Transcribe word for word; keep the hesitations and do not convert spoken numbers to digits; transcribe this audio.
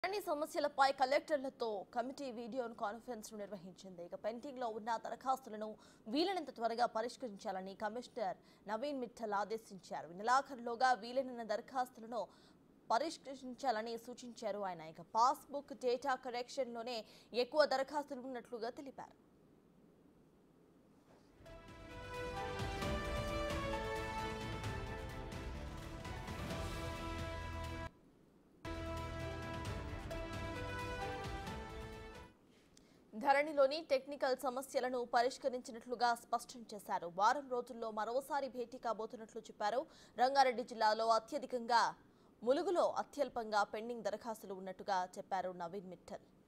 అన్ని సమస్యలపై కలెక్టర్లతో కమిటీ వీడియో కాన్ఫరెన్స్ నిర్వహించింది. ఇక పెండింగ్ లో ఉన్న దరఖాస్తులను వీలైనంత త్వరగా పరిష్కరించాలని కమిషనర్ నవీన్ మిట్టల్ ఆదేశించారు. నెలాఖరులోగా వీలైన దరఖాస్తులను పరిష్కరించాలని సూచించారు ఆయన. ఇక పాస్బుక్ డేటా కరెక్షన్ లోనే ఎక్కువ దరఖాస్తులు ఉన్నట్లుగా తెలిపారు. ధరణిలోని టెక్నికల్ సమస్యలను పరిష్కరించినట్లుగా స్పష్టం చేశారు. వారం రోజుల్లో మరోసారి భేటీ కాబోతున్నట్లు చెప్పారు. రంగారెడ్డి జిల్లాలో అత్యధికంగా ములుగులో అత్యల్పంగా పెండింగ్ దరఖాస్తులు ఉన్నట్టుగా చెప్పారు నవీన్ మిట్టల్.